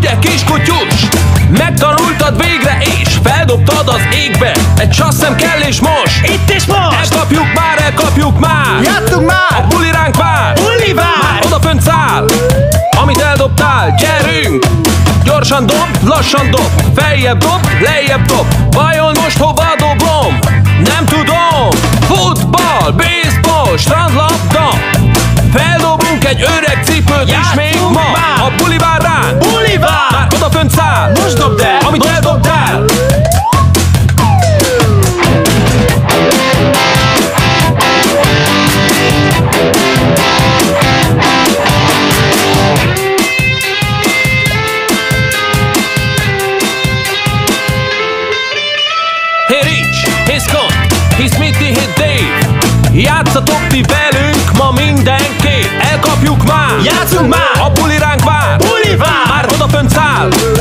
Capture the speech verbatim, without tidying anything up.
ugye kiskutyus? Megtanultad végre és feldobtad az égbe. Egy csasszem kell és most, itt és most! elkapjuk már, elkapjuk már! Játszunk már! A buli ránk vár! Buli vár! Odafönt száll! Amit eldobtál, gyerünk! Gyorsan dob, lassan dob, feljebb dob, lejjebb dob. Vajon most hova dobom? Nem tudom! Futball, baseball, strandlabda. Feldobunk egy öreg cipőt is még ma. Már. A buli vár ránk! Buli vár! Már odafönt száll! Most dobd el! Amit eldobtál! Hey Rich, hey Scott, hey Smithy, hey Dave. Játszatok ti velünk ma mindenképp. Elkapjuk már! Játszunk már! A buli ránk vár! Buli vár! Már odafönt száll!